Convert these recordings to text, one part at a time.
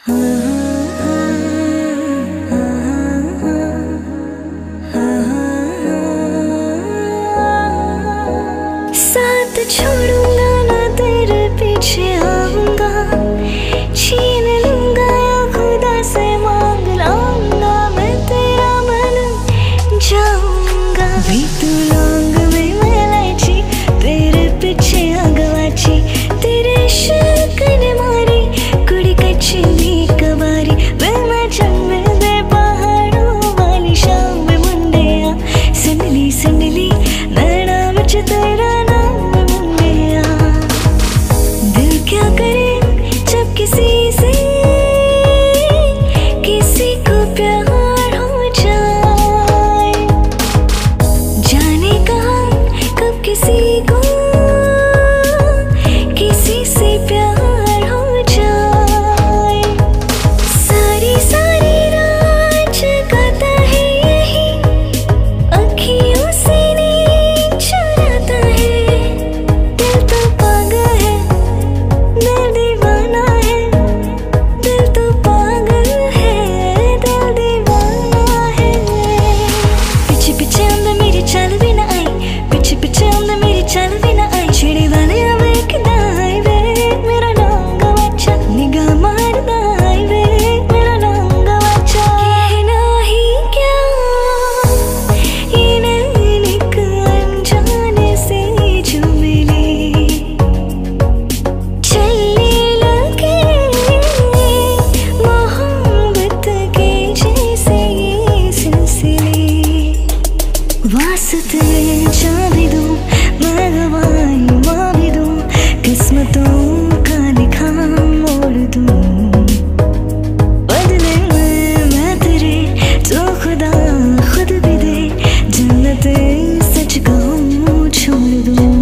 साथ छोड़ूंगा ना तेरे पीछे आऊंगा, छीन लूंगा या खुदा से मांग लाऊंगा, मैं तेरा बन जाऊंगा। भी तू लौंग में मैं इलायची, तेरे पीछे आगवाची, तेरे इश्क ने मारी कुड़ी कच्ची नी कबारी। वे मैं जन्म दे पहाड़ों वाली शाम में मुंडिया, संडली नैना मुझ तेरा किसी को प्यार हो जाए, जाने कहाँ कब किसी को किसी से प्यार हो जाए। सारी रात जगाता है यही, अखियों से नींद चुराता है। दिल तो पागल है, दिल दीवाना है, दिल तो पागल है, दिल दीवाना है। पीछे पीछे अंदर मेरी चाल भी ना आई, पीछे पीछे अंदर मेरी चाल भी ना आई। छेड़े वाले अब एक दाई वे मेरा नाम गवाचा, निगाह मारदा आई वे मेरा नाम गवाचा। कहना ही क्या ये नैनिक अनजाने से जो मिले, चलने लगे मोहब्बत के जैसे ये सिलसिले। वास्ते जा भी दूं मैं गवाही माँ भी दूं, किस्मतों का लिखा मोड़ दूं। बदले में मैं तेरे तो खुदा खुद भी दे, जन्नत सच कहूँ छोड़ दूं।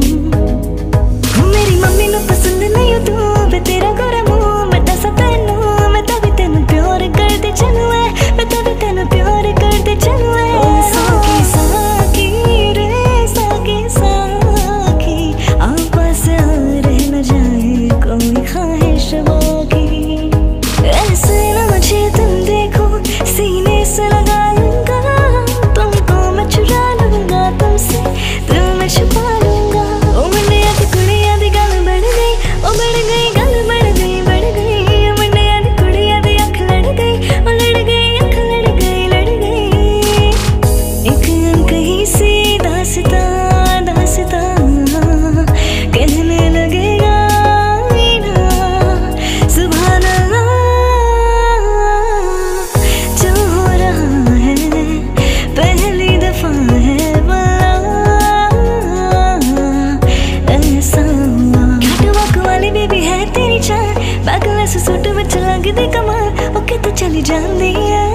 मेरी मम्मी नू पसंद नहीं तू, वे तेरा गोरा मुंह मैं दसा तैनू, मैं तभी तेनू प्यार करदी चलूं, मैं तभी तेनू प्यार करदी चलूं। साकी साकी रे साकी साकी, आपस रह न जाए कोई ख्वाहिश बाकी। ऐसे न मुझे तुम देखो, सीने से लगा लूंगा, तुमको मैं चुरा लूंगा, तुमसे दिल में छुपा लूंगा। ओ मुंडिया दी कुड़िया दी गल बढ़ गई, ओ बढ़ गई गल बढ़ गई बढ़ गई। मुंडिया दी कुड़िया दी अख लड़ गई, ओ लड़ गई अख लड़ गई लड़ गई। एक अनकही सी दास्तां दास्तां कहने लगेगा मीना सुभान अल्लाह। जो हो रहा है पहली दफा है भला ऐसा हुआ। कैटवॉक वाली बेबी है तेरी चाल, पागल ऐसे सूट में लगदी कमाल, ओके तो चली जांदी है।